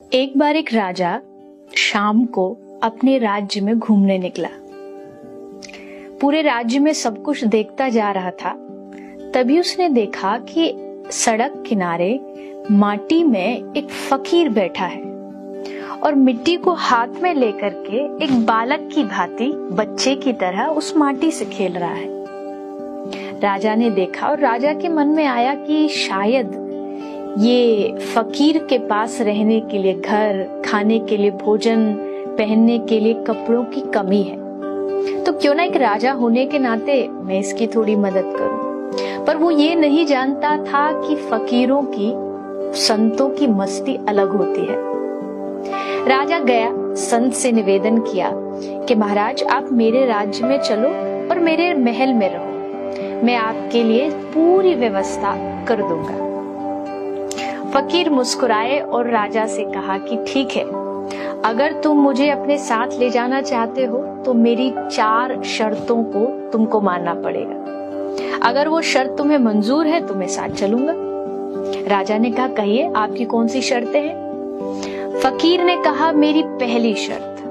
एक बार एक राजा शाम को अपने राज्य में घूमने निकला। पूरे राज्य में सब कुछ देखता जा रहा था। तभी उसने देखा कि सड़क किनारे माटी में एक फकीर बैठा है और मिट्टी को हाथ में लेकर के एक बालक की भांति बच्चे की तरह उस माटी से खेल रहा है। राजा ने देखा और राजा के मन में आया कि शायद ये फकीर के पास रहने के लिए घर, खाने के लिए भोजन, पहनने के लिए कपड़ों की कमी है, तो क्यों ना एक राजा होने के नाते मैं इसकी थोड़ी मदद करूं। पर वो ये नहीं जानता था कि फकीरों की, संतों की मस्ती अलग होती है। राजा गया, संत से निवेदन किया कि महाराज आप मेरे राज्य में चलो और मेरे महल में रहो, मैं आपके लिए पूरी व्यवस्था कर दूंगा। फकीर मुस्कुराए और राजा से कहा कि ठीक है, अगर तुम मुझे अपने साथ ले जाना चाहते हो तो मेरी 4 शर्तों को तुमको मानना पड़ेगा। अगर वो शर्त तुम्हें मंजूर है तो मैं साथ चलूंगा। राजा ने कहा कहिए आपकी कौन सी शर्तें हैं? फकीर ने कहा मेरी पहली शर्त,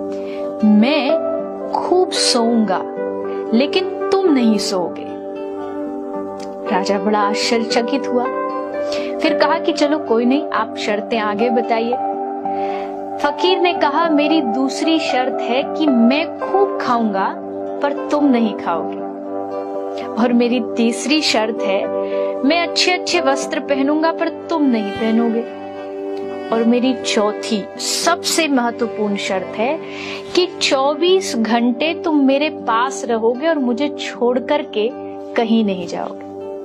मैं खूब सोऊंगा लेकिन तुम नहीं सोओगे। राजा बड़ा आश्चर्यचकित हुआ। फिर कहा कि चलो कोई नहीं, आप शर्तें आगे बताइए। फकीर ने कहा मेरी दूसरी शर्त है कि मैं खूब खाऊंगा पर तुम नहीं खाओगे। और मेरी तीसरी शर्त है मैं अच्छे अच्छे वस्त्र पहनूंगा पर तुम नहीं पहनोगे। और मेरी चौथी सबसे महत्वपूर्ण शर्त है कि 24 घंटे तुम मेरे पास रहोगे और मुझे छोड़ करके कहीं नहीं जाओगे।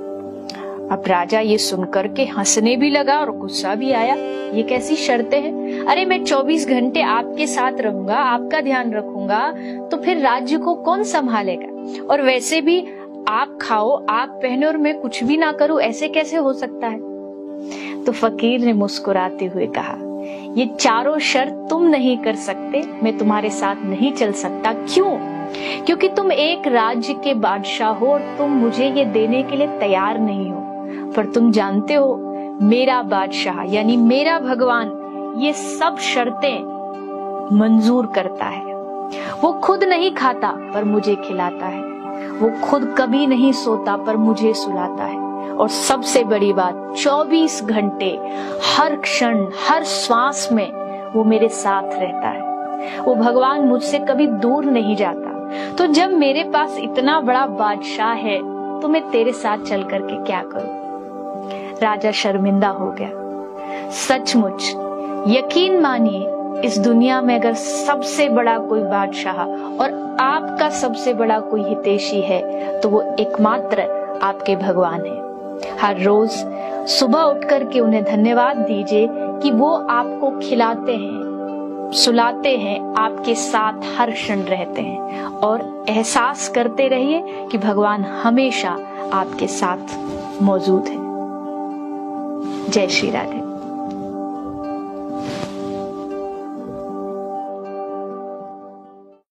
अब राजा ये सुनकर के हंसने भी लगा और गुस्सा भी आया। ये कैसी शर्तें हैं? अरे मैं 24 घंटे आपके साथ रहूंगा, आपका ध्यान रखूंगा, तो फिर राज्य को कौन संभालेगा? और वैसे भी आप खाओ, आप पहनो और मैं कुछ भी ना करूं, ऐसे कैसे हो सकता है? तो फकीर ने मुस्कुराते हुए कहा ये चारों शर्त तुम नहीं कर सकते, मैं तुम्हारे साथ नहीं चल सकता। क्यों? क्योंकि तुम एक राज्य के बादशाह हो और तुम मुझे ये देने के लिए तैयार नहीं हो। पर तुम जानते हो मेरा बादशाह यानी मेरा भगवान ये सब शर्तें मंजूर करता है। वो खुद नहीं खाता पर मुझे खिलाता है, वो खुद कभी नहीं सोता पर मुझे सुलाता है, और सबसे बड़ी बात 24 घंटे हर क्षण हर श्वास में वो मेरे साथ रहता है। वो भगवान मुझसे कभी दूर नहीं जाता। तो जब मेरे पास इतना बड़ा बादशाह है तो मैं तेरे साथ चल करके क्या करूं? राजा शर्मिंदा हो गया। सचमुच यकीन मानिए इस दुनिया में अगर सबसे बड़ा कोई बादशाह और आपका सबसे बड़ा कोई हितैषी है तो वो एकमात्र आपके भगवान है। हर रोज सुबह उठ करके उन्हें धन्यवाद दीजिए कि वो आपको खिलाते हैं, सुलाते हैं, आपके साथ हर क्षण रहते हैं, और एहसास करते रहिए कि भगवान हमेशा आपके साथ मौजूद है। जय श्री राधे।